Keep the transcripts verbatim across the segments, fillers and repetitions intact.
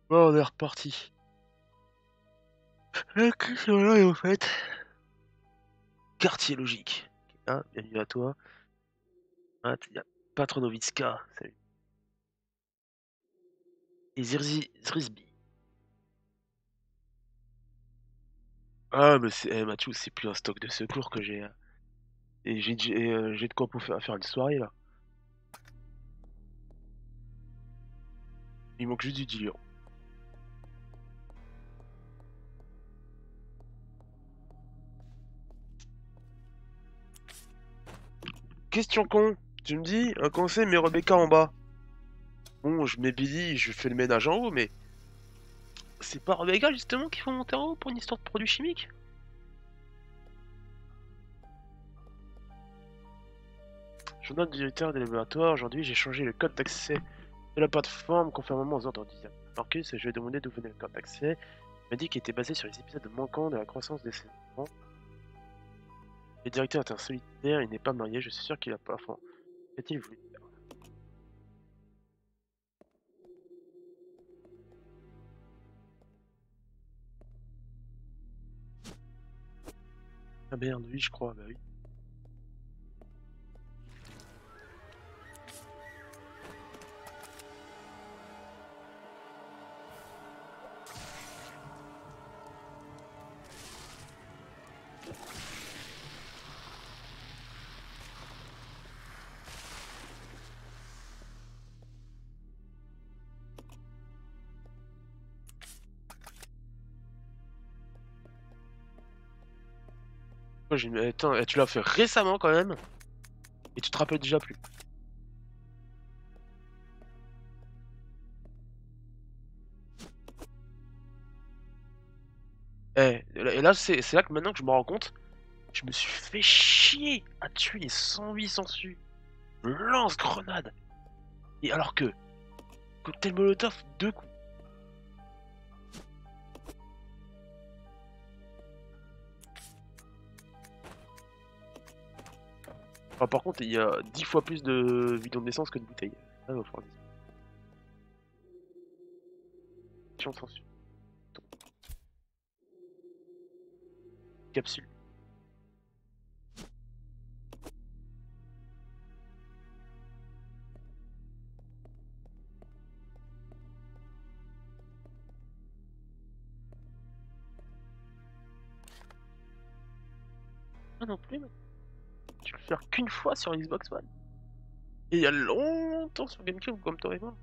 Bon, on est reparti. La question là est au fait. Quartier logique. Hein, bienvenue à toi. Ah, il y a Patronovitska. Salut. Et Zirzi Zrisby. Ah, mais c'est, eh, Mathieu, c'est plus un stock de secours que j'ai. Hein. Et j'ai j'ai euh, j'ai de quoi pour faire, faire une soirée là. Il manque juste du diluant. Question con. Tu me dis, un conseil, mais Rebecca en bas. Bon, je mets Billy, je fais le ménage en haut, mais c'est pas Rebecca justement qu'il faut monter en haut pour une histoire de produits chimiques? Journal du directeur des laboratoires, aujourd'hui j'ai changé le code d'accès de la plateforme conformément aux ordres d'usage. Marcus, je lui ai demandé d'où venait le code d'accès. Il m'a dit qu'il était basé sur les épisodes manquants de la croissance des enfants. Le directeur est un solitaire, il n'est pas marié, je suis sûr qu'il a pas d'enfant. Qu'a-t-il voulu dire? Ah merde, oui, je crois, bah oui. Moi, j'ai dit, attends, eh, tu l'as fait récemment quand même, et tu te rappelles déjà plus. Eh, et là, c'est c'est là que maintenant que je me rends compte, je me suis fait chier à tuer les cent huit sangsues. Lance-grenade! Et alors que, cocktail molotov, deux coups. Enfin, par contre, il y a dix fois plus de bidons d'essence que de bouteilles. Ah, va falloir des sangsues. Capsule. Ah non plus, mais tu peux le faire qu'une fois sur Xbox One. Et il y a longtemps sur GameCube, comme toi et moi.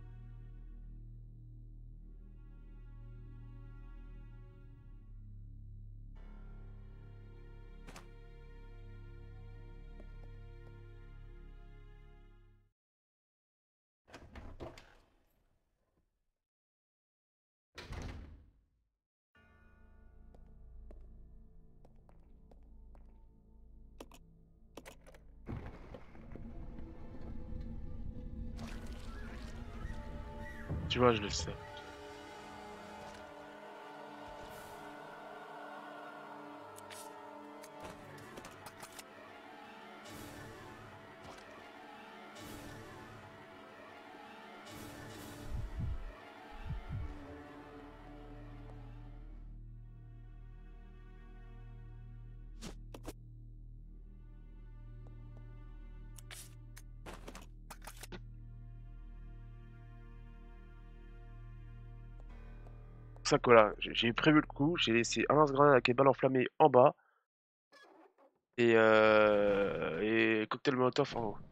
Tu vois, je le sais. Pour ça que voilà, j'ai j'ai prévu le coup, j'ai laissé un lance-grenade avec les balles enflammées en bas et, euh, et cocktail molotov en haut.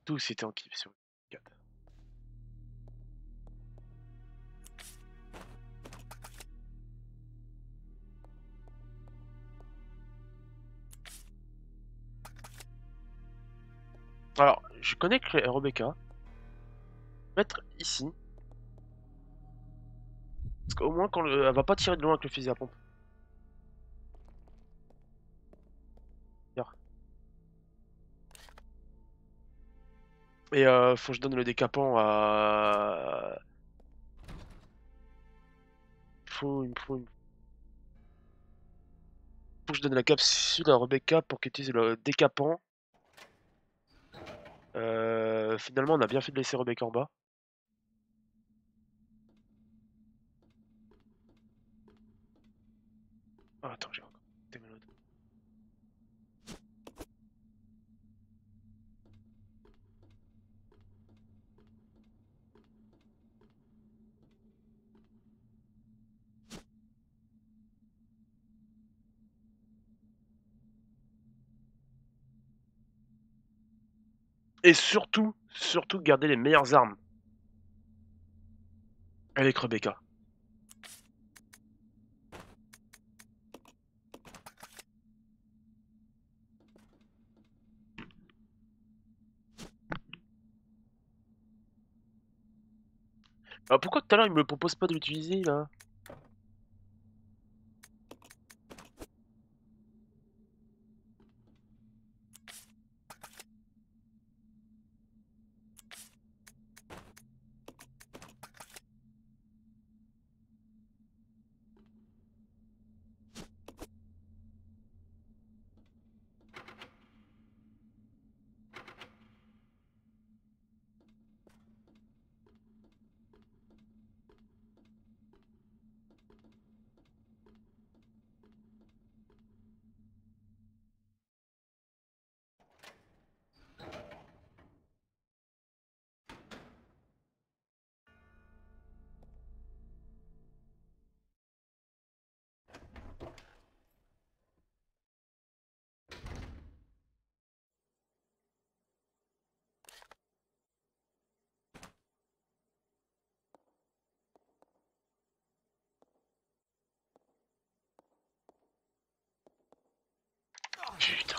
Tous étaient en kiff sur quatre. Alors, je connecte Rebecca. Mettre ici. Parce qu'au moins, quand le... elle va pas tirer de loin avec le fusil à pompe. Et euh, faut que je donne le décapant à... Faut, il me faut, il me faut que je donne la capsule à Rebecca pour qu'elle utilise le décapant. Euh, finalement, on a bien fait de laisser Rebecca en bas. Ah, attends, j'ai encore des mélodies. Et surtout, surtout garder les meilleures armes avec Rebecca. Alors pourquoi tout à l'heure il me propose pas de l'utiliser là? Putain.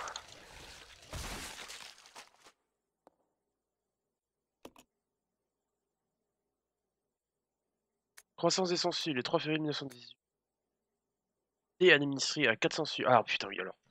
Croissance des sangsues, le trois février mille neuf cent dix-huit. Et administré à quatre cents su. Ah putain, oui alors.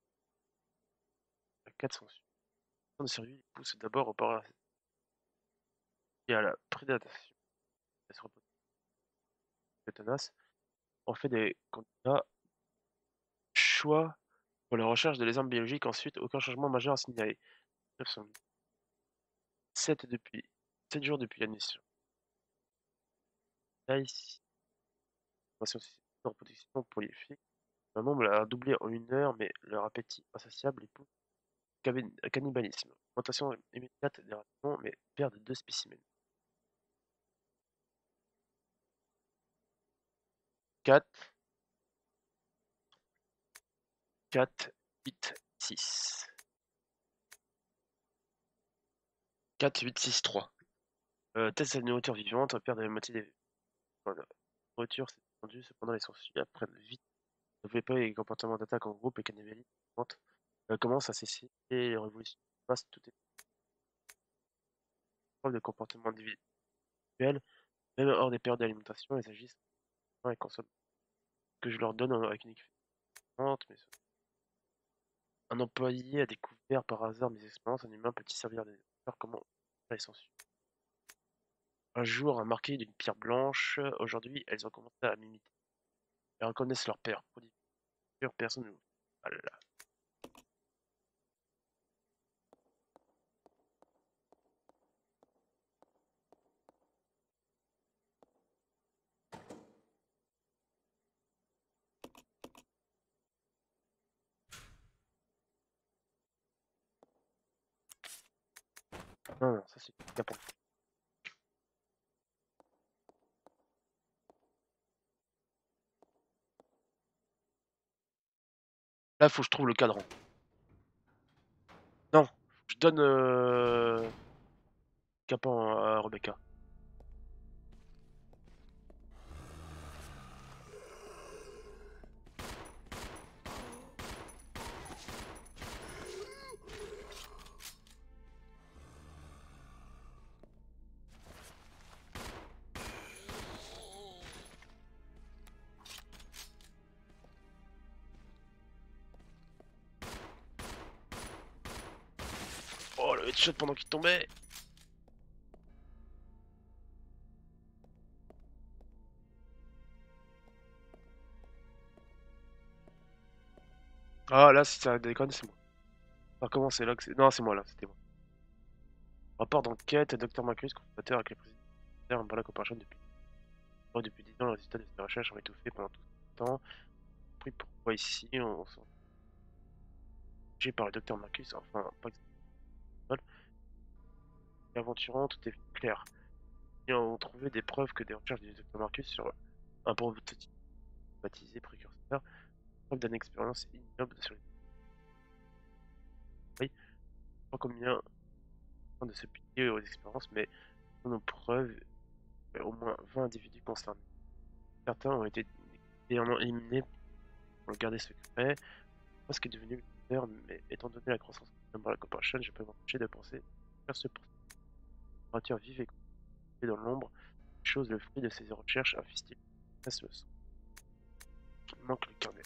À quatre cents su. Le survie pousse d'abord au par et à la prédation. Elle se repose tenace. On fait des candidats choix pour la recherche de les armes biologiques. Ensuite, aucun changement majeur à signaler. neuf cent sept depuis sept jours depuis l'admission. Nice. En reproduction prolifique. Le nombre a doublé en une heure, mais leur appétit insatiable les pousse au cannibalisme. Augmentation immédiate des rations, mais perte de deux spécimens. quatre, quatre, huit, six. quatre, huit, six, trois. Euh, test de la nourriture vivante, perte de la moitié des. Voilà. La nourriture s'est étendue, cependant les sourcils apprennent vite. Ne pouvez pas les comportements d'attaque en groupe et cannibalisme euh, commence à cesser et les révolutions passent tout est preuve de comportement individuel, même hors des périodes d'alimentation, ils agissent et consomment ce que je leur donne avec une équipe différente, mais un employé a découvert par hasard mes expériences, un humain peut-il servir des faire comment les censure. Un jour, un marqué d'une pierre blanche, aujourd'hui, elles ont commencé à m'imiter. Elles reconnaissent leur père, prodigieux, personne ne. Ah là là. Non, non, ça c'est capant. Là, faut que je trouve le cadran. Non, je donne. Euh... Capant à Rebecca. Oh le headshot pendant qu'il tombait. Ah là si ça déconne c'est moi. Alors comment c'est là que c'est... Non c'est moi là, c'était moi. Rapport d'enquête, Docteur Marcus, conservateur avec les présidents Umbrella Corporation depuis... Oh, depuis dix ans, les résultats de ces recherches ont été faits pendant tout ce temps. Compris pourquoi ici on s'en... J'ai par le Docteur Marcus, enfin pas exactement. Aventurant, tout est clair. Ils ont trouvé des preuves que des recherches du Docteur Marcus sur un prototype baptisé précurseur, preuve d'une expérience ignoble sur les... Oui, pas combien de se plier aux expériences, mais nos preuves, au moins vingt individus concernés. Certains ont été éliminés pour le garder secret. Moi, ce qui est devenu le leader, mais étant donné la croissance de la corporation, je peux m'empêcher de penser faire ce procédure vive et constituée dans l'ombre, chose le fruit de ces recherches, un fistule passe le sang. Il manque le carnet.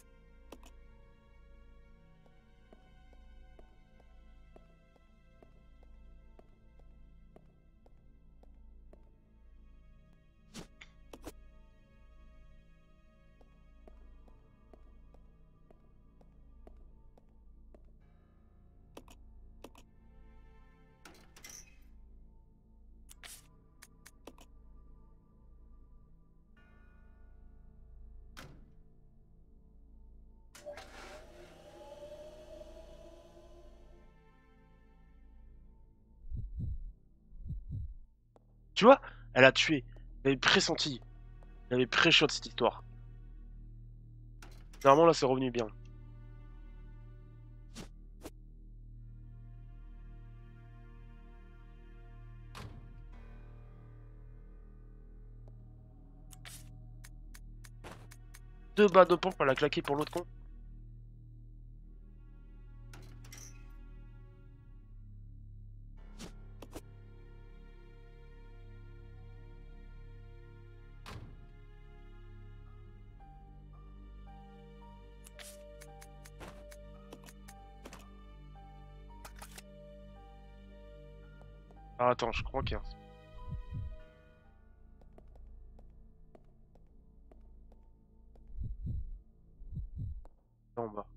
Tu vois, elle a tué. Elle avait pressenti. Elle avait pré-shot cette histoire. Normalement, là, c'est revenu bien. Deux balles de pompe, elle a claqué pour l'autre con. Ah, attends, je crois qu'il y a un... en bas.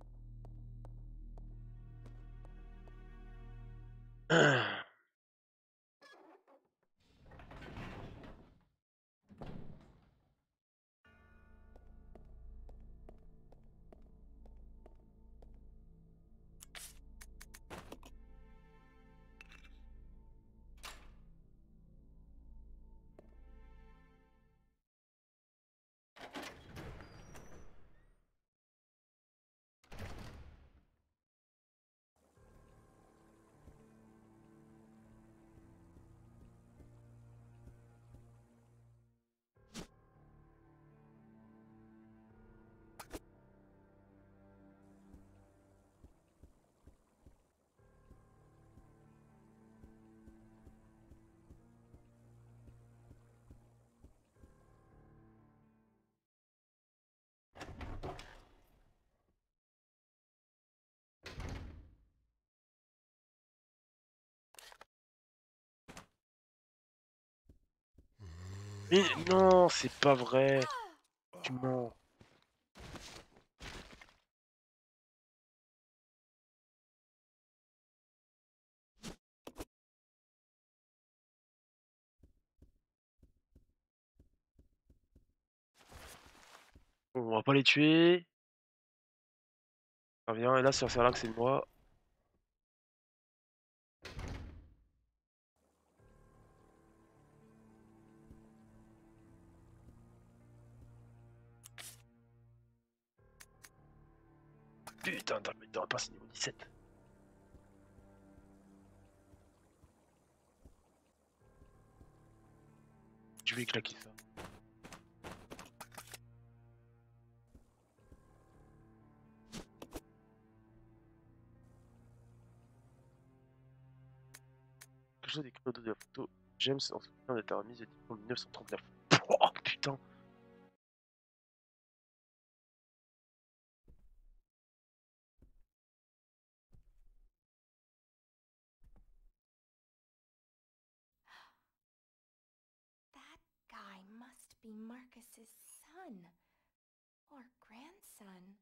Mais non, c'est pas vrai. Tu mens. On va pas les tuer. Ça vient, et là, ça sert là que c'est moi. Putain, t'aurais pas ce niveau dix-sept. Je vais claquer ça. Quelque chose des créneaux de la photo. James en souvenir d'être remise en mille neuf cent trente-neuf. Oh putain. That guy must be Marcus's son or grandson.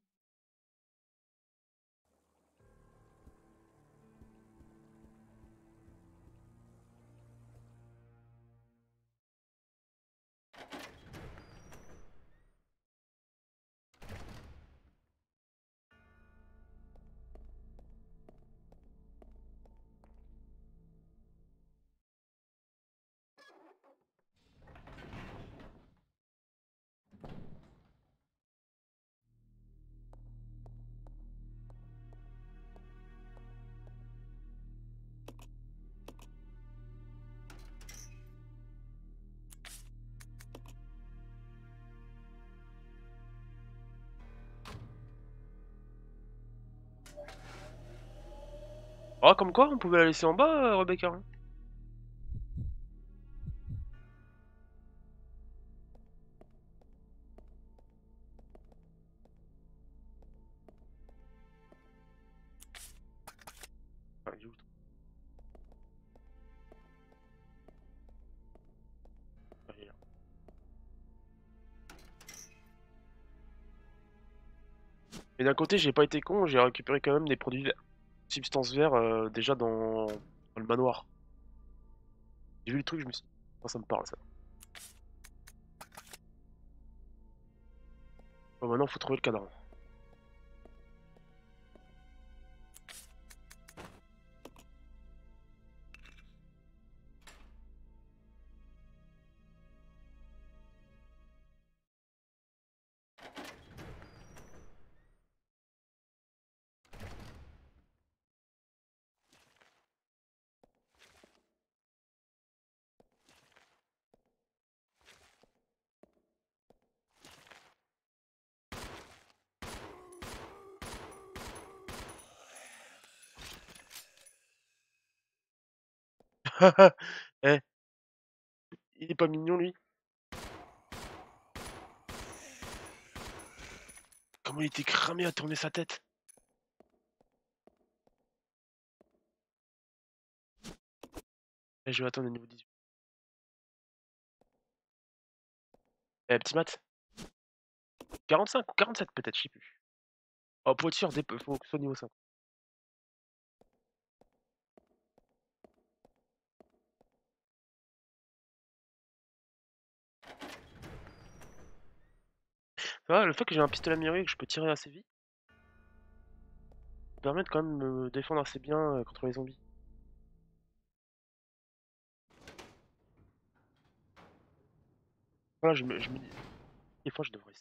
Oh, comme quoi, on pouvait la laisser en bas, euh, Rebecca. Hein. Ah, il est où, le truc. Ah, il est là. Mais d'un côté, j'ai pas été con, j'ai récupéré quand même des produits substances verts euh, déjà dans... dans le manoir. J'ai vu le truc, je me suis dit, oh, ça me parle ça. Bon, maintenant, faut trouver le cadavre. Eh, il est pas mignon lui. Comment il était cramé à tourner sa tête. Eh, je vais attendre le niveau dix-huit. Eh, petit mat. quarante-cinq ou quarante-sept peut-être, je sais plus. Oh, pour être sûr, dé- faut que ce soit niveau cinq. Tu vois, le fait que j'ai un pistolet amélioré et que je peux tirer assez vite, me permet de quand même me défendre assez bien euh, contre les zombies. Voilà, je me, je me dis, des fois je devrais.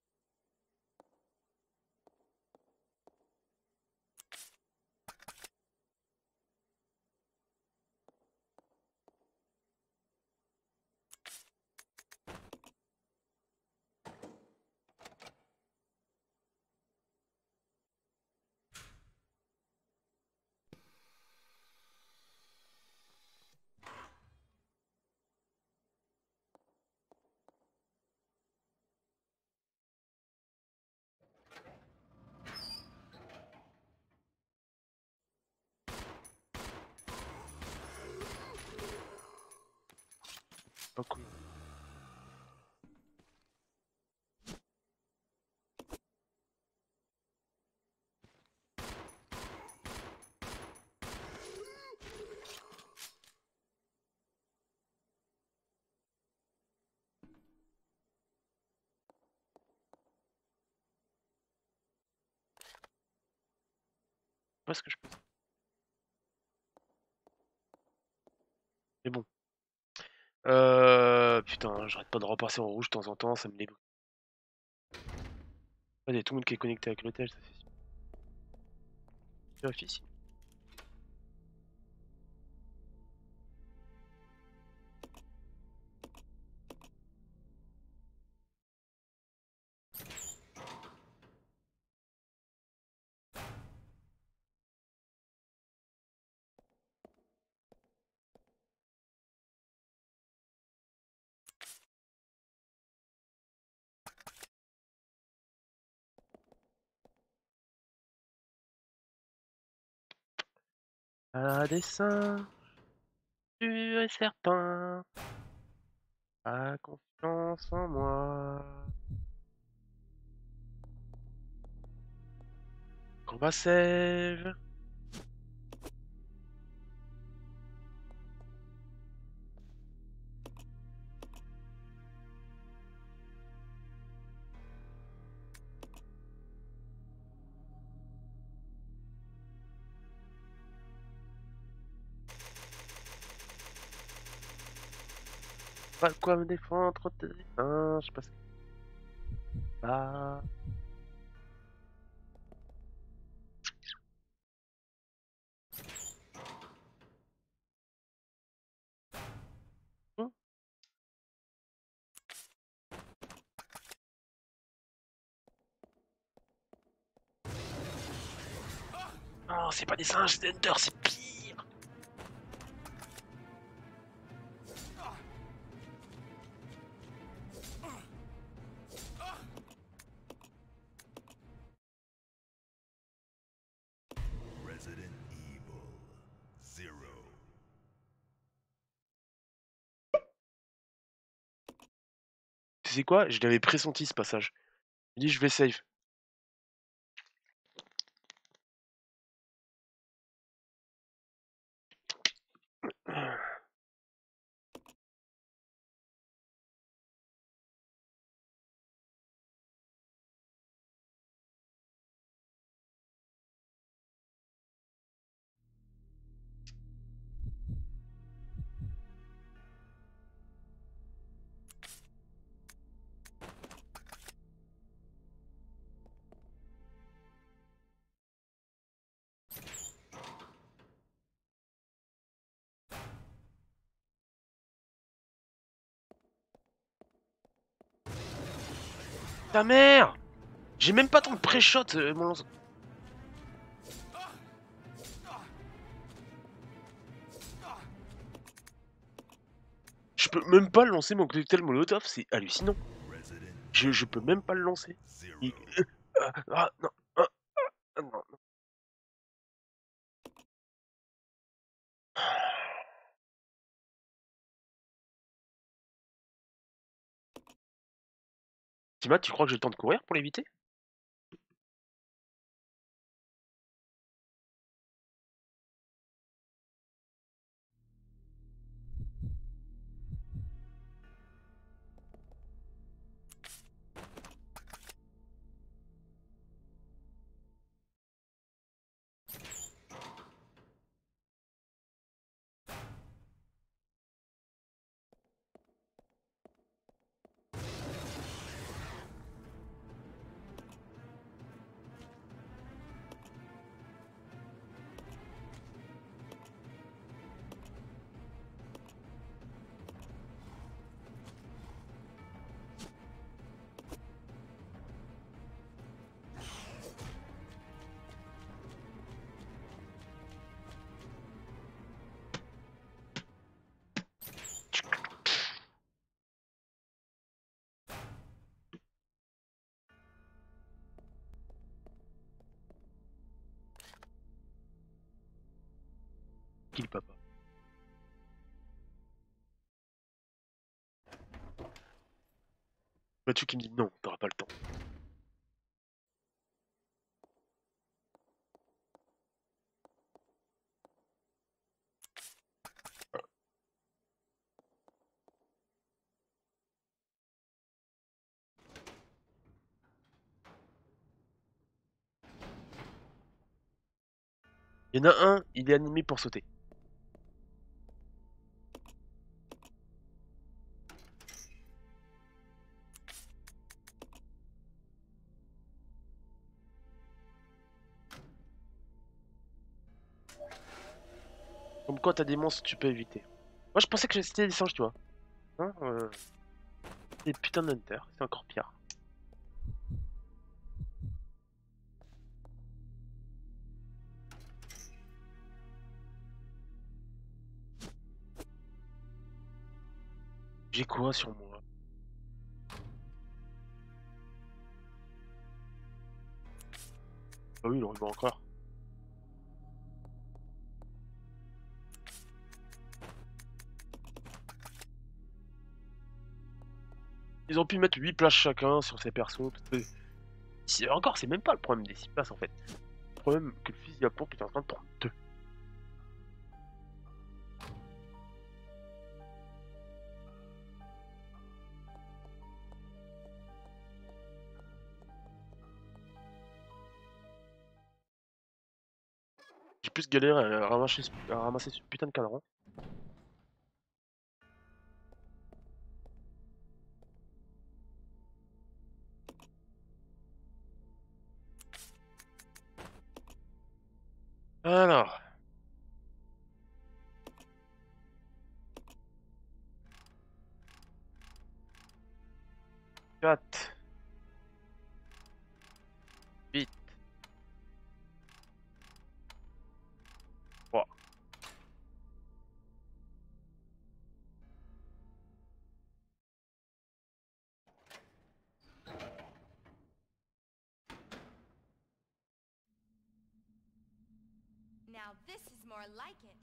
Pas cool. Pas ce que je peux. Mais bon. Euh, putain, j'arrête pas de repasser en rouge de temps en temps, ça me débrouille. Il y a tout le monde qui est connecté avec l'hôtel, ça c'est sûr. C'est officiel. À dessein, tu es certain. Pas confiance en moi. Combat sève. Pas de quoi me défendre, trop de dessein, je sais pas ce que ah. Hmm. Non, c'est pas des singes, c'est Hunter, c'est pire. Resident Evil Zero. Tu sais quoi? Je l'avais pressenti ce passage. Je dis je vais save. Ta mère! J'ai même pas ton pré-shot, euh, mon lance. Je peux même pas lancer mon cocktail Molotov, c'est hallucinant. Resident Je, je peux même pas le lancer. Zero. Il- Ah, ah, non, ah, ah, non, non. Tima, tu crois que j'ai le temps de courir pour l'éviter? Kill papa. Mathieu qui me dit non, t'auras pas le temps. Il y en a un, il est animé pour sauter. Comme quoi t'as des monstres, tu peux éviter. Moi je pensais que c'était des singes, tu vois. Hein, euh... Des putains d'Hunter, c'est encore pire. J'ai quoi sur moi? Ah oui, il en reste encore. Ils ont pu mettre huit places chacun sur ces persos. Parce que... si- Encore, c'est même pas le problème des six places en fait. Le problème que le fusil à pompe est en train de prendre deux. J'ai plus galéré à ramasser, ce- à ramasser ce putain de cadran. Alors. quatre. huit. trois. Now this is more like it.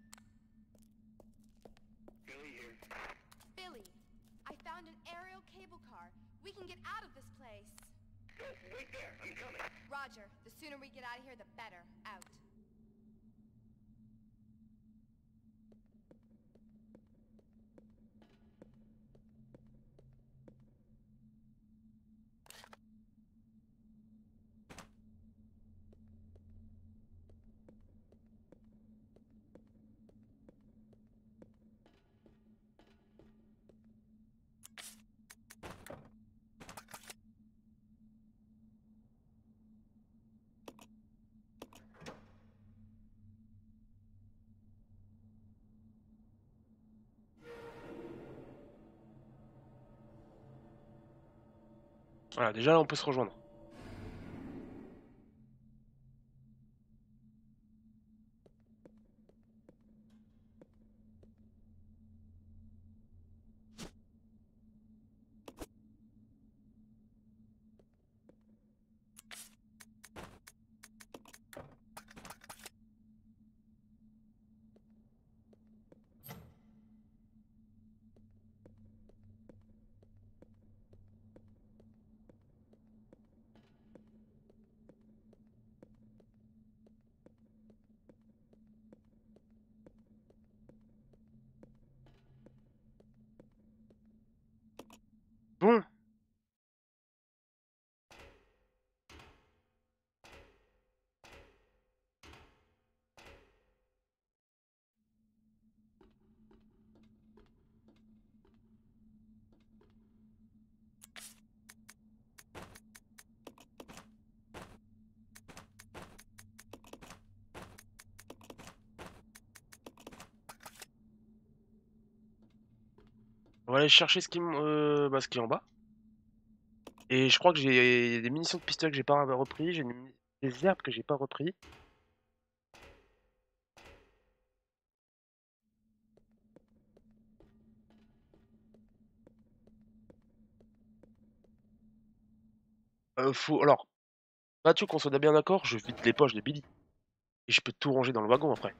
Billy here. Billy, I found an aerial cable car. We can get out of this place. Go, wait there. I'm coming. Roger. The sooner we get out of here, the better. Out. Voilà, déjà là on peut se rejoindre. Bon. On va aller chercher ce qui, m- euh, bah, ce qui est en bas. Et je crois que j'ai des munitions de pistolet que j'ai pas repris, j'ai des, muni- des herbes que j'ai pas repris. Euh, faut... Alors, Mathieu, qu'on soit bien d'accord, je vide les poches de Billy. Et je peux tout ranger dans le wagon après.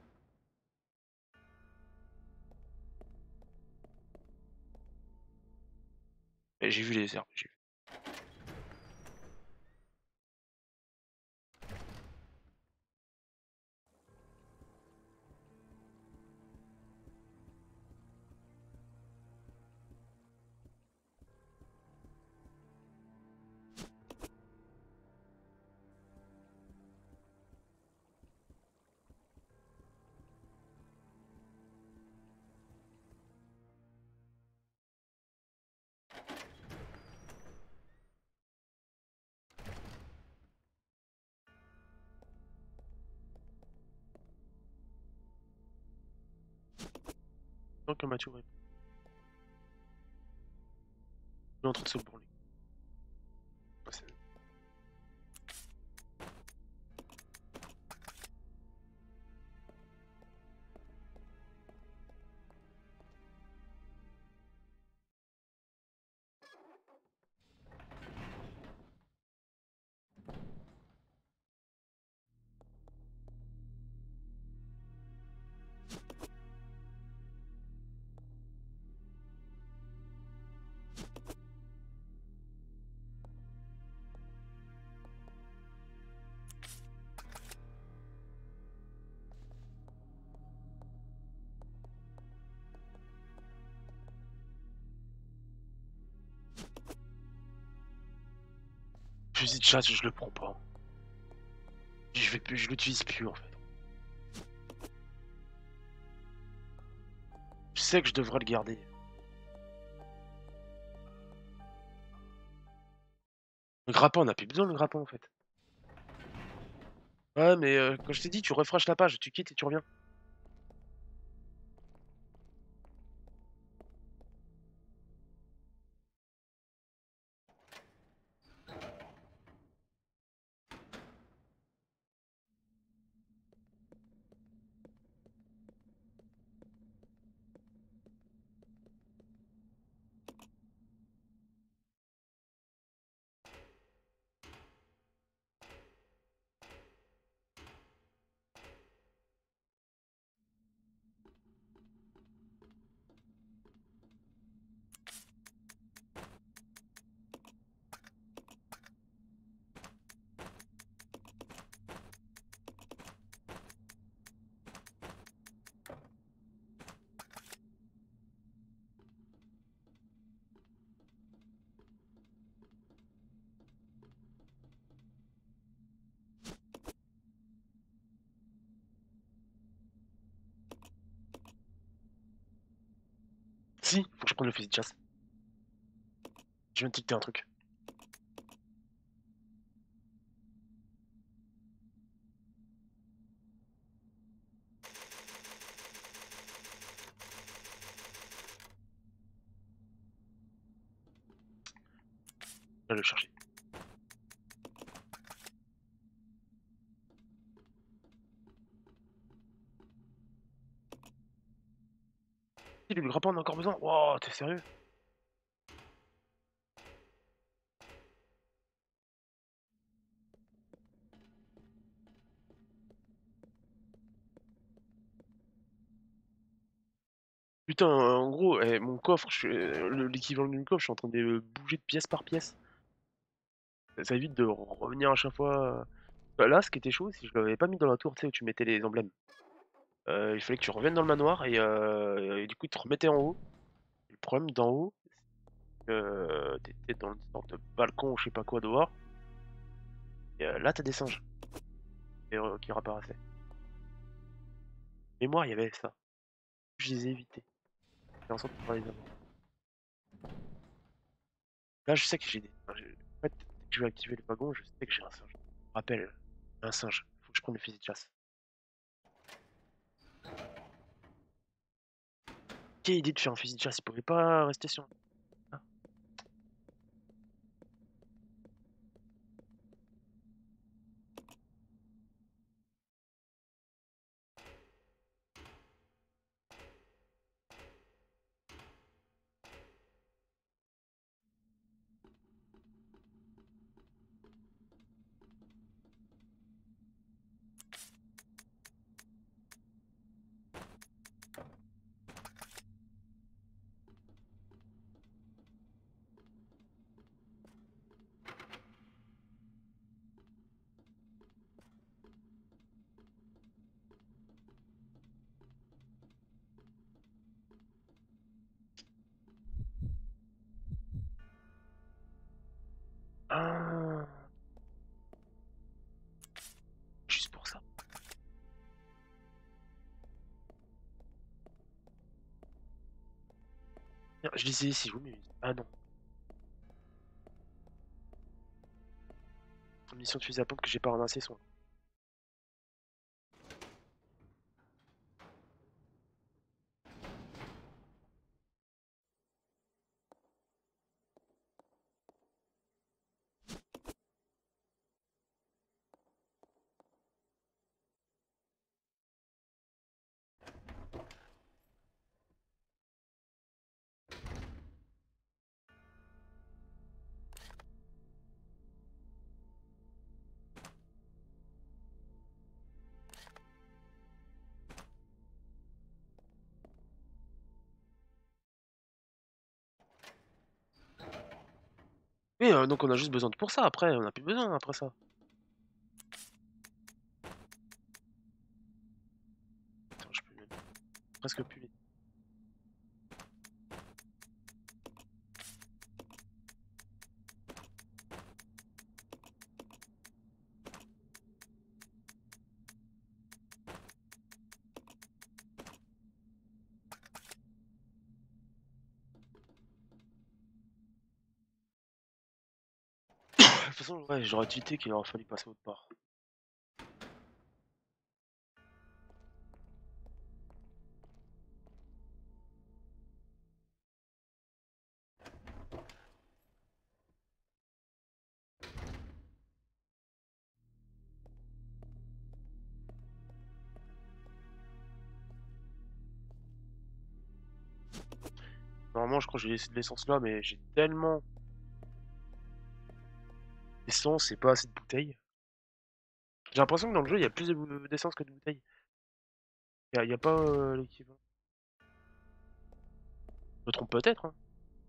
Et j'ai vu les herbes. j'ai vu. Tant que Mathieu répond. Il est en train de se branler. Ouais, c'est- fusil de chasse, je le prends pas. Je vais plus, je l'utilise plus en fait. Je sais que je devrais le garder. Le grappin, on n'a plus besoin le grappin en fait. Ouais, mais euh, quand je t'ai dit, tu refreshes la page, tu quittes et tu reviens. Si, faut que je prenne le fusil de chasse. Je viens de tilter un truc. Je vais le chercher. Si, le grappin, on a encore besoin. Wow, t'es sérieux? Putain, en gros, eh, mon coffre, je suis- euh, le- l'équivalent d'une coffre, je suis en train de le bouger de pièce par pièce. Ça, ça évite de revenir à chaque fois. Bah, là, ce qui était chaud, c'est que je l'avais pas mis dans la tour, tu sais, où tu mettais les emblèmes. Euh, il fallait que tu reviennes dans le manoir et, euh, et du coup, tu te remettais en haut. Le problème d'en haut, c'est que t'étais dans une sorte de balcon ou je sais pas quoi dehors. Et euh, là, t'as des singes et, euh, qui réapparaissaient. Mémoire, il y avait ça. Je les ai évités. J'ai en sorte de pas les avoir. Là, je sais que j'ai des. Enfin, j'ai- en fait, dès que je vais activer le wagon, je sais que j'ai un singe. Je me rappelle, un singe. Faut que je prenne le fusil de chasse. Quelle idée de faire un fusil de chasse, il pouvait pas rester sur. Ah. Ah, juste pour ça. Merde, je les ai ici, oui, mais. Ah non. Munitions de fusil à pompe que j'ai pas ramassé sont. Oui, euh, donc on a juste besoin de pour ça, après, on a plus besoin après ça. Attends, je peux même presque plus. toute façon, ouais, j'aurais tweeté qu'il aurait fallu passer autre part. Normalement, je crois que j'ai laissé de l'essence là, mais j'ai tellement d'essence et pas assez de bouteilles. J'ai l'impression que dans le jeu, il y a plus de bou- d'essence que de bouteilles. Il y a, il y a pas euh, l'équivalent. Je me trompe peut-être, hein.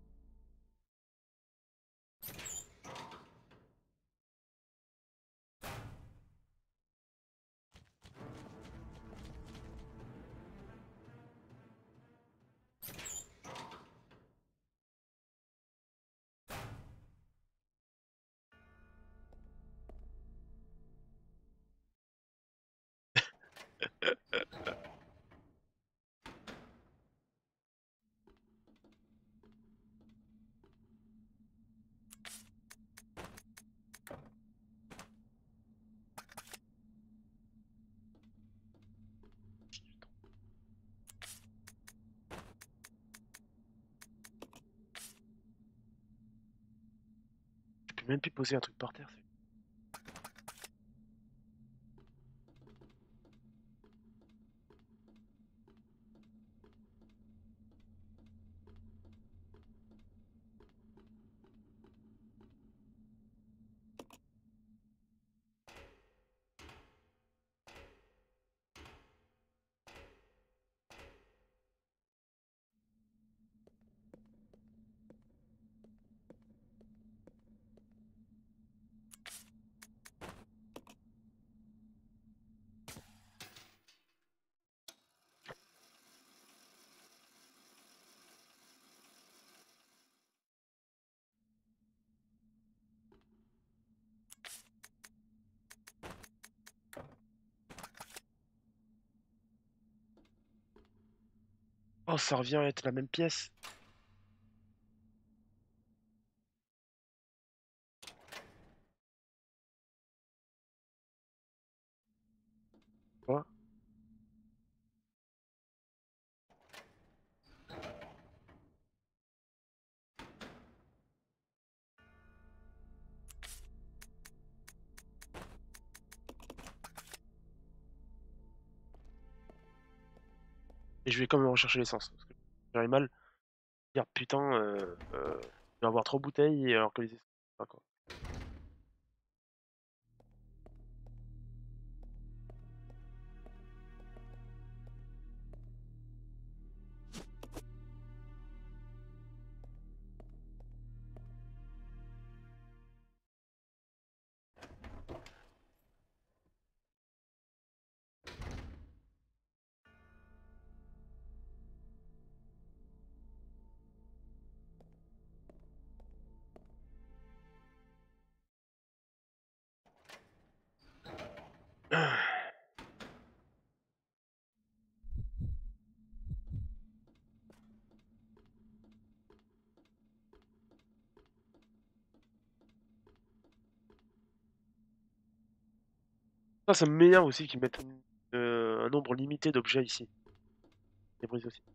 Je peux même plus poser un truc par terre. c'est- Oh, ça revient à être la même pièce. Quoi? Et je vais quand même rechercher l'essence. Parce que j'aurais mal dire putain, euh, euh, je vais avoir trois bouteilles alors que les essences, pas quoi. Ça, ça m'énerve aussi qu'ils mettent une- euh, un nombre limité d'objets ici. Les brises aussi.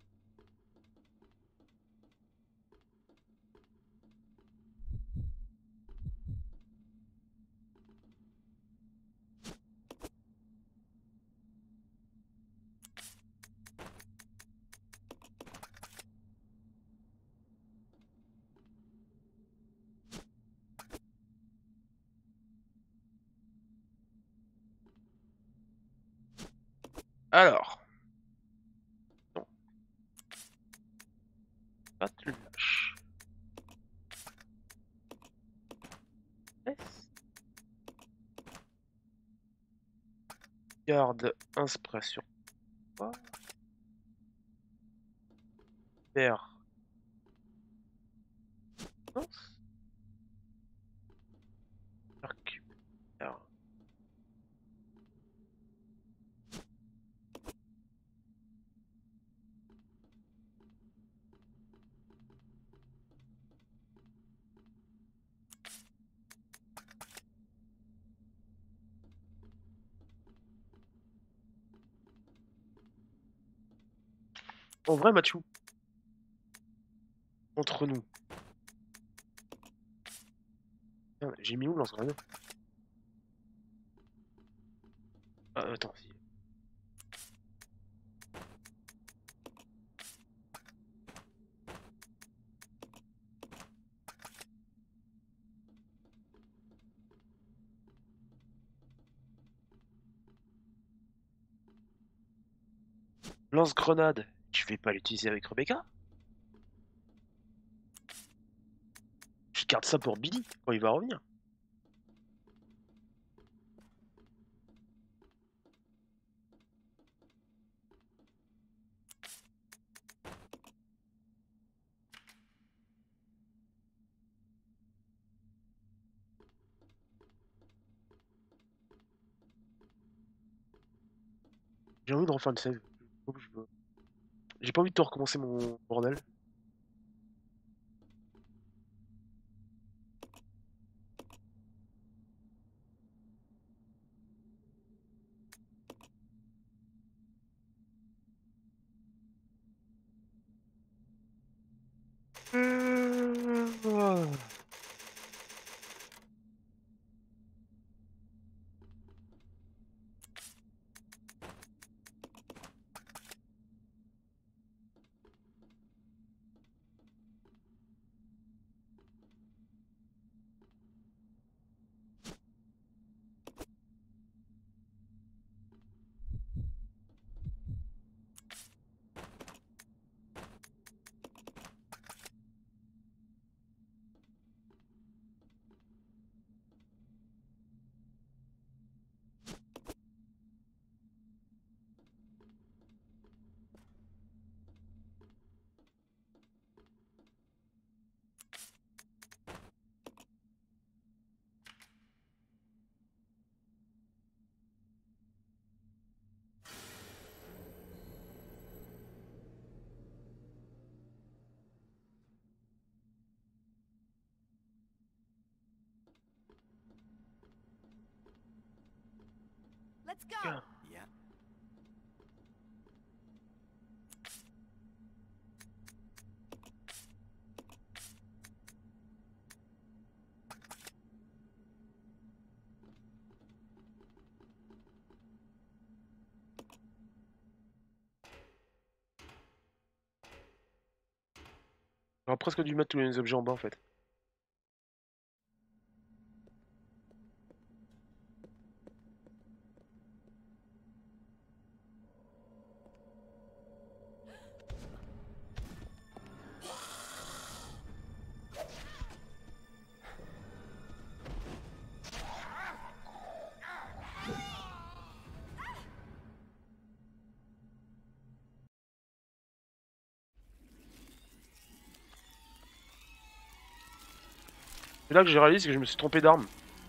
Alors, non, pas tu le lâches. Yes. Garde inspiration. Pas. Faire. Non. Récupère. En vrai, Mathieu. Entre nous. Merde, j'ai mis où le lance-grenade? Ah, attends, si. Lance-grenade. Tu vais pas l'utiliser avec Rebecca? Je garde ça pour Billy quand il va revenir. J'ai envie de refaire une save. J'ai pas envie de te recommencer mon bordel. Euh... Let's go. Yeah. Yeah. J'aurais presque dû mettre tous les objets en bas en fait. C'est là que j'ai réalisé que je me suis trompé d'arme.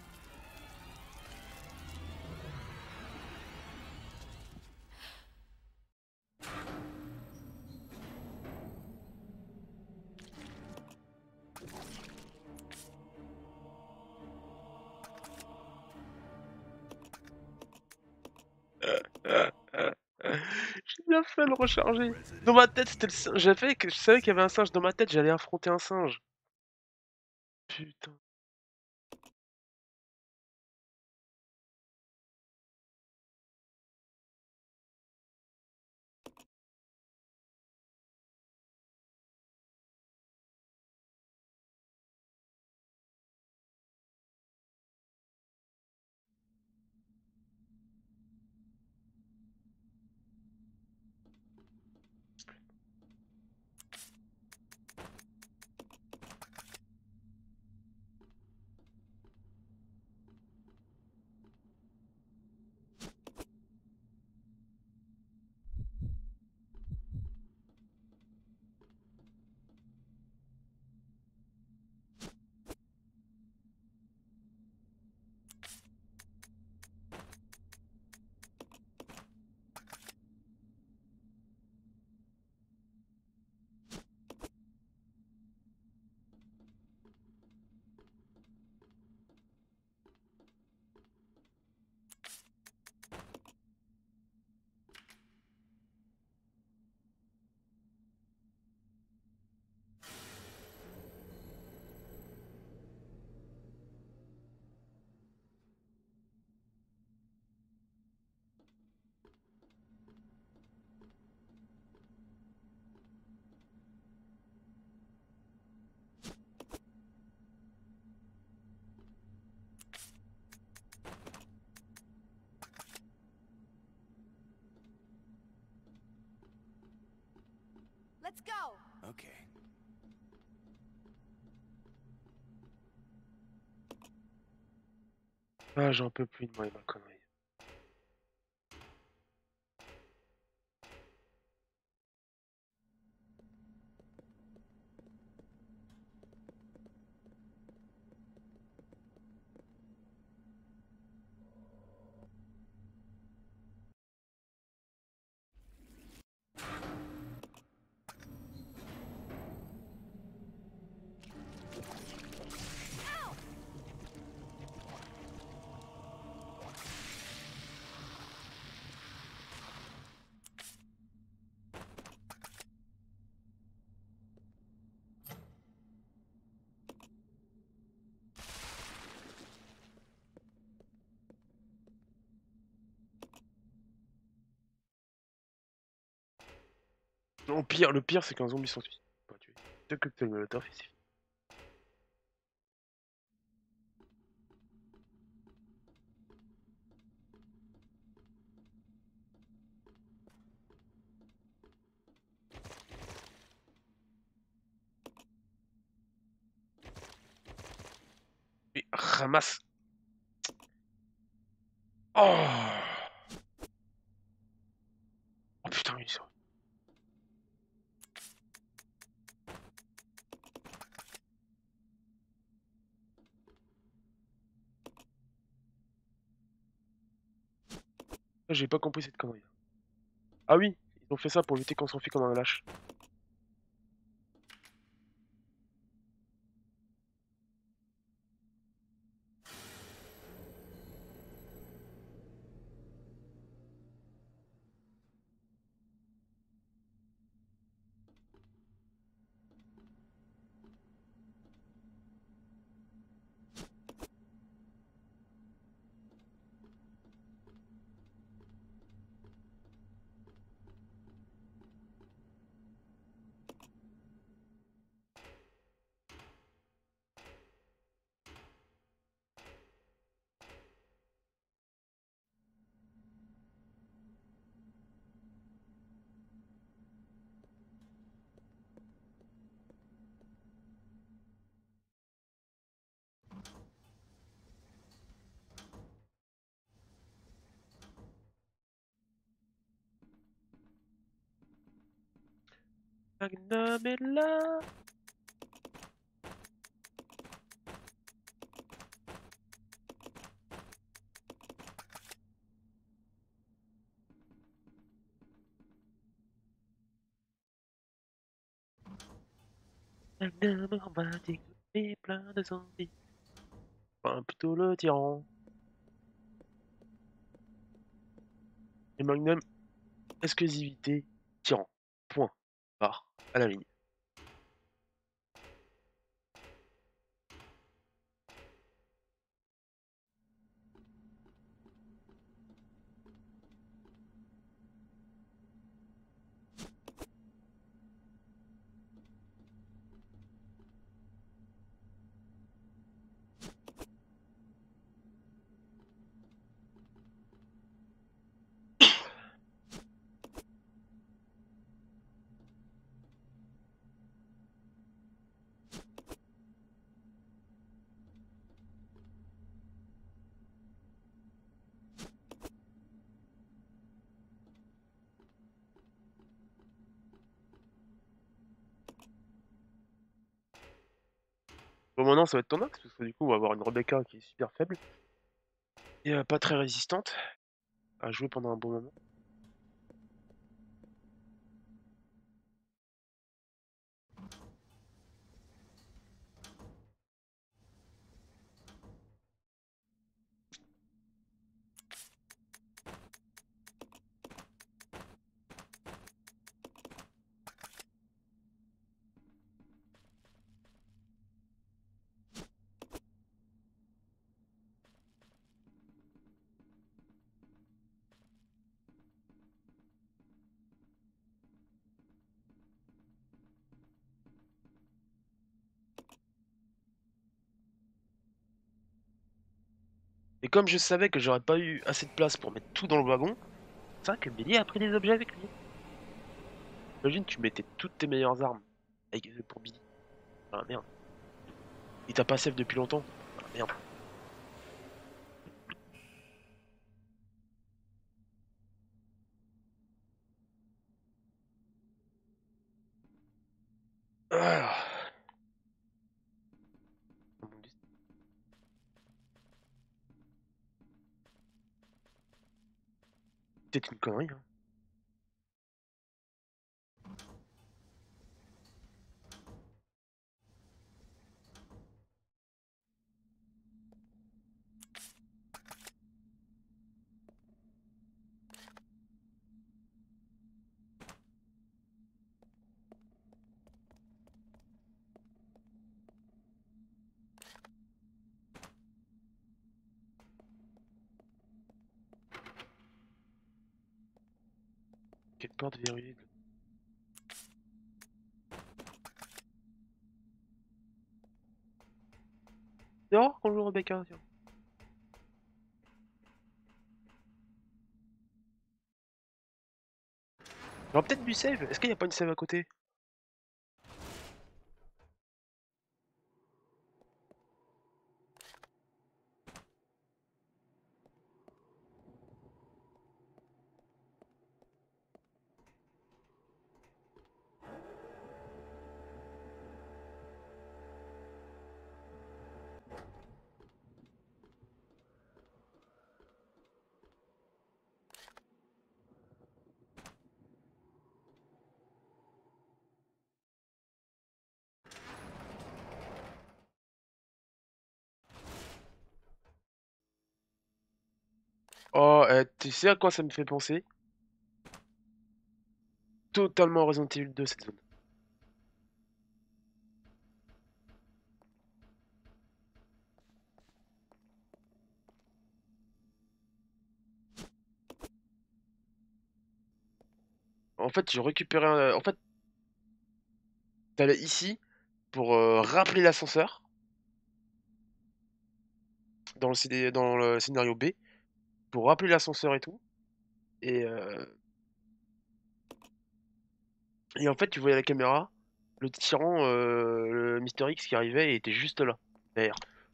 J'ai bien fait de le recharger. Dans ma tête, c'était le singe. J'avais que je savais qu'il y avait un singe dans ma tête, j'allais affronter un singe. Putain. Let's go. Okay. Ah, j'en peux plus de moi et ma connerie. Non, pire, le pire, c'est qu'un zombie s'en suicide. Pas tuer. Deux cocktails molotov et c'est fini. Et ramasse. Oh, oh putain, oui, ça. Ah, j'ai pas compris cette connerie. Ah oui, ils ont fait ça pour lutter contre son fils comme un lâche. Magnum est là. Magnum, on va découper plein de zombies. Enfin, plutôt le tyran. Et Magnum, exclusivité, tyran. Point. Barre. À la ligne. Bon, maintenant, ça va être ton axe, parce que du coup, on va avoir une Rebecca qui est super faible. Et euh, pas très résistante. À jouer pendant un bon moment. Et comme je savais que j'aurais pas eu assez de place pour mettre tout dans le wagon, c'est vrai que Billy a pris des objets avec lui. Imagine, tu mettais toutes tes meilleures armes avec, pour Billy. Ah merde. Il t'a pas save depuis longtemps. Ah merde. Alors. Peut-être une connerie, hein. Quelle porte verrouillée. Dehors, bonjour Rebecca, tiens. Il y aura peut-être du save. Est-ce qu'il n'y a pas une save à côté? Oh, euh, tu sais à quoi ça me fait penser? Totalement Resident Evil deux cette zone. En fait, j'ai récupéré un... En fait, t'allais ici pour euh, rappeler l'ascenseur dans le, C D dans le scénario B, pour rappeler l'ascenseur et tout. Et, euh, et en fait, tu voyais la caméra, le tyran, euh, le Mister X qui arrivait et était juste là, derrière.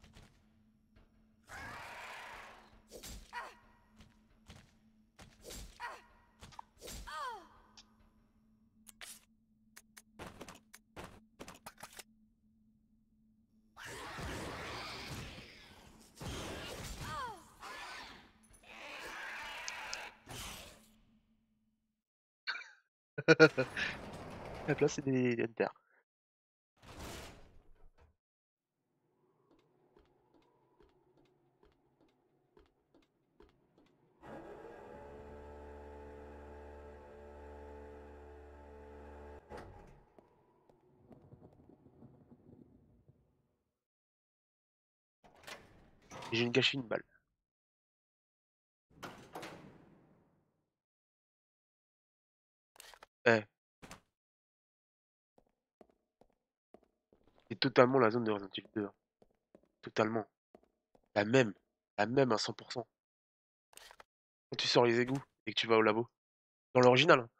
La place, c'est des Enter. Et j'ai une gâché une balle. Eh, c'est totalement la zone de Resident Evil deux, hein. Totalement. La même. La même à cent pour cent. Quand tu sors les égouts et que tu vas au labo. Dans l'original, hein.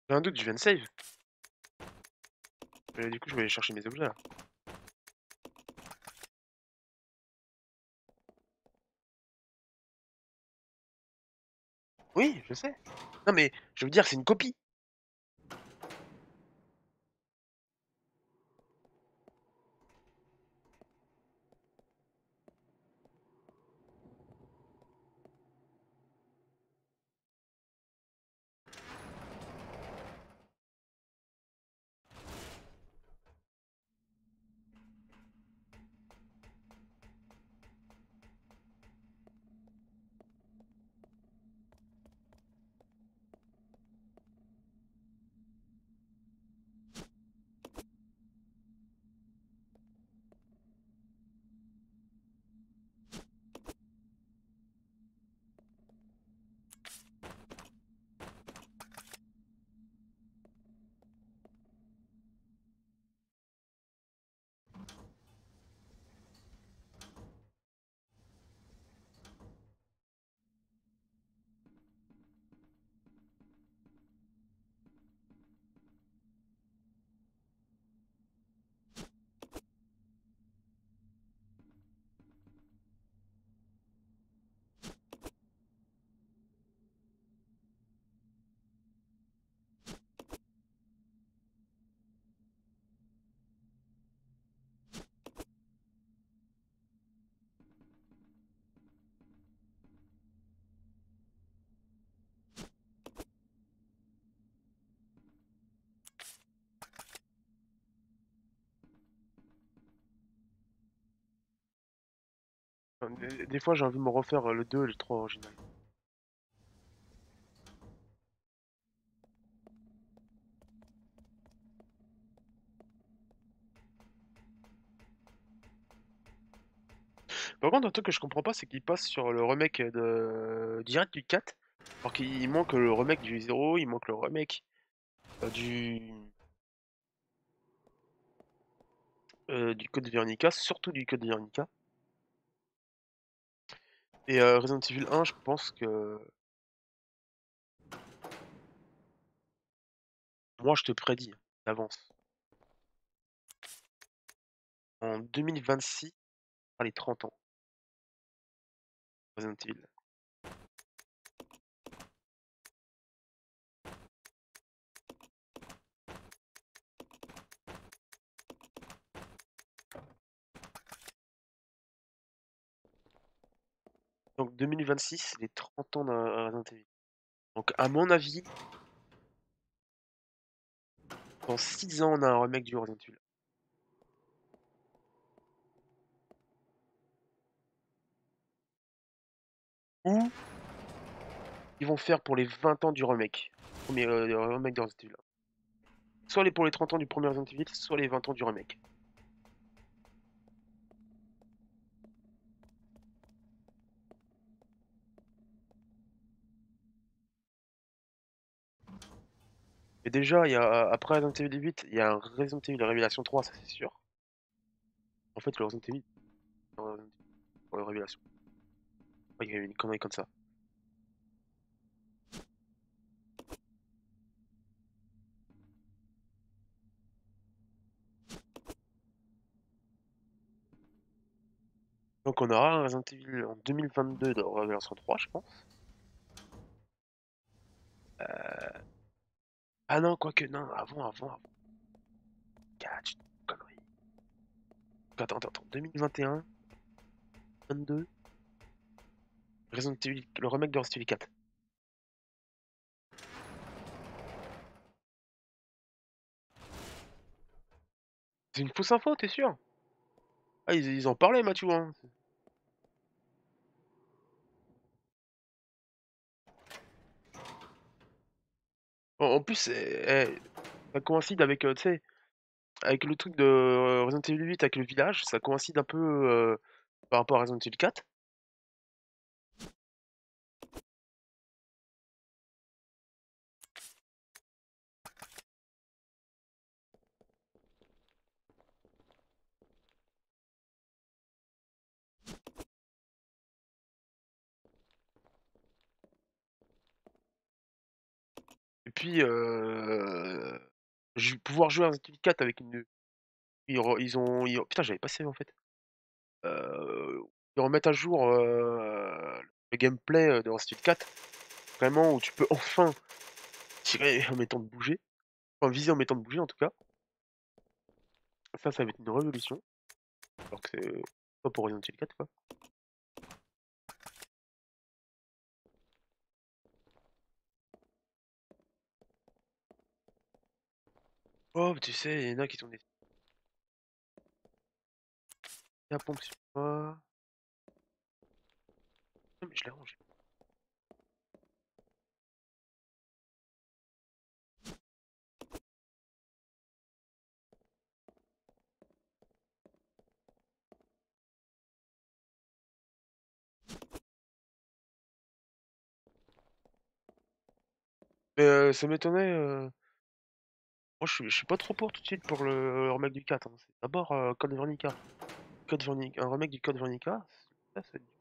J'ai un doute, je viens de save. Et du coup, je vais aller chercher mes objets là. Oui, je sais. Non mais, je veux dire, c'est une copie. Enfin, Des, des fois, j'ai envie de me refaire euh, le deux et le trois original. Par contre, un truc que je comprends pas, c'est qu'il passe sur le remake de direct du quatre. Alors qu'il manque le remake du zéro, il manque le remake euh, du euh, du Code Veronica, surtout du Code Veronica. Et euh, Resident Evil un, je pense que moi, je te prédis d'avance. En deux mille vingt-six, à les trente ans, Resident Evil. Donc deux mille vingt-six, les trente ans d'un Resident Evil. Donc à mon avis, dans six ans, on a un remake du Resident Evil. Ou ils vont faire pour les vingt ans du remake. Premier euh, remake de Resident Evil. Soit les pour les trente ans du premier Resident Evil, soit les vingt ans du remake. Et déjà, il y a, après Resident Evil huit, il y a un Resident Evil Révélation trois, ça c'est sûr. En fait, le Resident Evil, euh, pour la Révélation. Ouais, il y a eu une connerie comme ça. Donc on aura un Resident Evil en deux mille vingt-deux de Révélation trois, je pense. Euh... Ah non, quoique, non, avant, avant, avant. Catch, connerie. Attends, attends, attends, deux mille vingt et un, vingt-deux, Resident Evil, le remake de Resident Evil quatre. C'est une fausse info, t'es sûr? Ah, ils, ils en parlaient, Mathieu, hein. En, en plus, eh, eh, ça coïncide avec, euh, tu sais, avec le truc de euh, Resident Evil huit avec le village, ça coïncide un peu euh, par rapport à Resident Evil quatre. Et puis euh, je vais pouvoir jouer à Resident Evil quatre avec une. Ils, re- ils ont. ils- Putain, j'avais pas savé en fait. Euh, Ils remettent à jour euh, le gameplay euh, de Resident Evil quatre, vraiment où tu peux enfin tirer en mettant de bouger, enfin viser en mettant de bouger en tout cas. Ça, ça va être une révolution. Alors que c'est pas pour Resident Evil quatre quoi. Oh, tu sais, il y en a qui sont des. La pompe sur moi. Non, mais je l'ai rangé. Mais euh, ça m'étonnait. euh, Moi, je suis, je suis pas trop pour tout de suite pour le, le remake du quatre, hein. C'est d'abord euh, Code Veronica. Code Veronica. Un remake du Code Veronica. Ça, ça va être dur.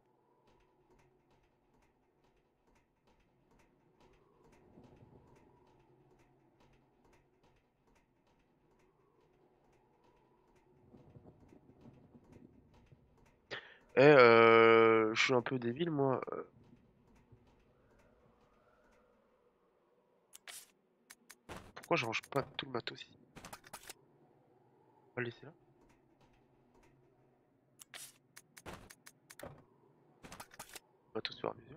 Eh, euh, je suis un peu débile, moi. euh, Pourquoi je range pas tout le matos ici? On va le laisser là. Matos sur la mesure.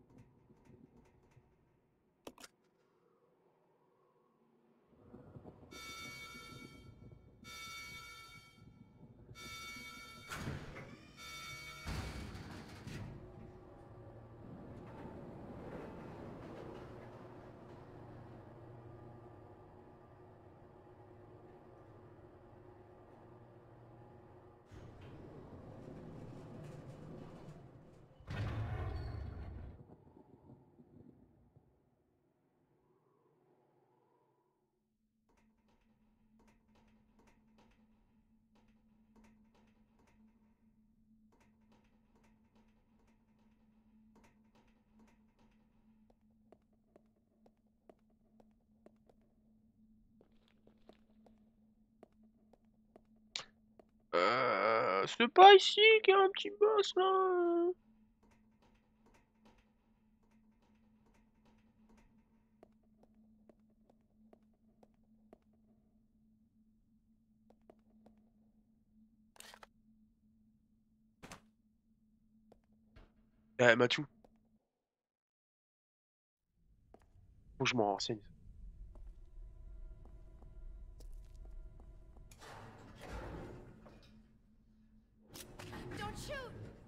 Euh, c'est pas ici qu'il y a un petit boss là. Eh, Mathieu, faut que je m'en renseigne. Don't shoot!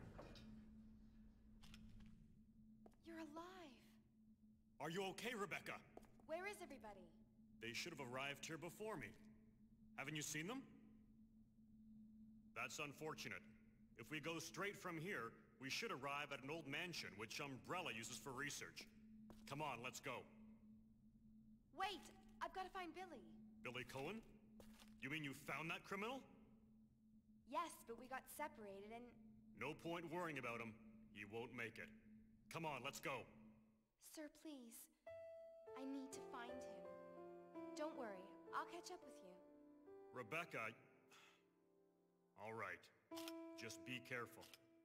You're alive. Are you okay, Rebecca? Where is everybody? They should have arrived here before me. Haven't you seen them? That's unfortunate. If we go straight from here, we should arrive at an old mansion which Umbrella uses for research. Come on, let's go. Wait! I've got to find Billy. Billy Cohen? You mean you found that criminal? Yes, but we got separated and... No point worrying about him. He won't make it. Come on, let's go. Sir, please. I need to find him. Don't worry. I'll catch up with you. Rebecca... All right. Just be careful.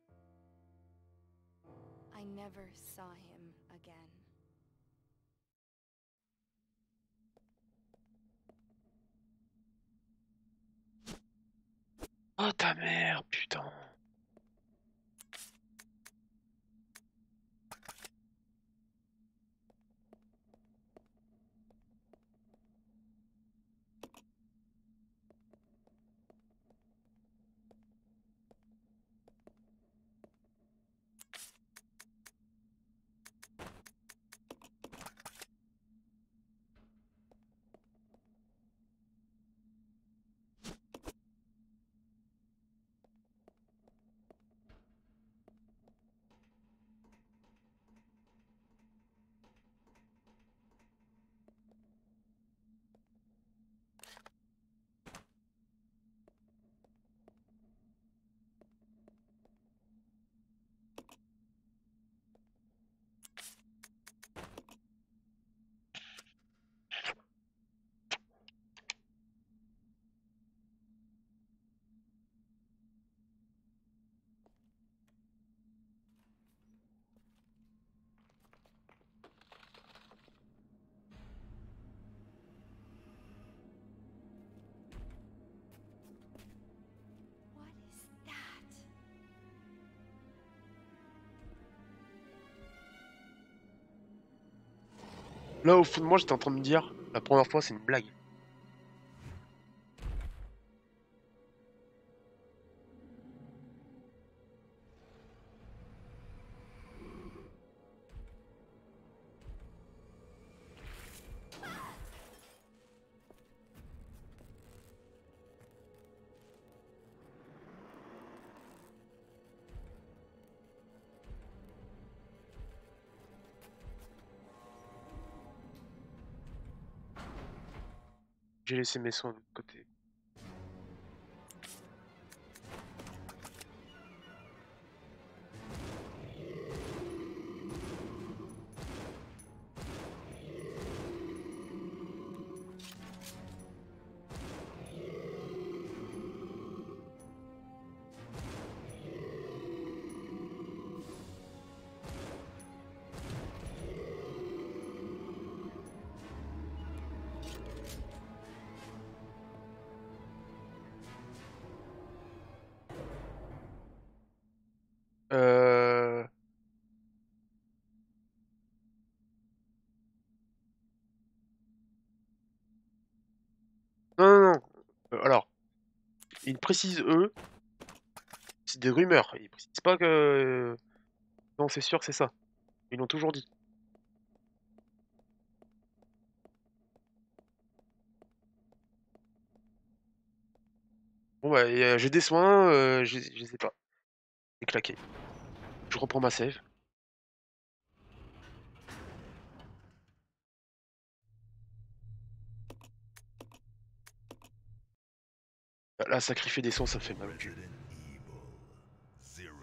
I never saw him again. Oh ta mère, putain. Là, au fond de moi, j'étais en train de me dire, la première fois, c'est une blague. J'ai laissé mes soins de côté. Euh... Non, non, non. Euh, alors, ils précisent, eux, c'est des rumeurs. Ils précisent pas que... Non, c'est sûr, c'est ça. Ils l'ont toujours dit. Bon, bah, et, euh, j'ai des soins, euh, je je les ai pas. C'est claqué. Je reprends ma save. Là, sacrifier des soins, ça fait mal au cul. Resident Evil Zero.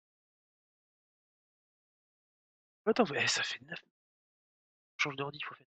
Attends, eh, ça fait neuf. Change d'ordi, faut faire.